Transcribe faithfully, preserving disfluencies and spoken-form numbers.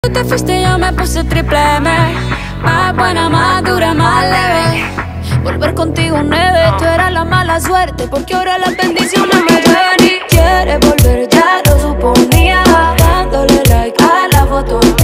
Tú te fuiste, yo me puse triple M. Más buena, más dura, más leve. Volver contigo nueve. Tú eras la mala suerte, porque ahora las bendiciones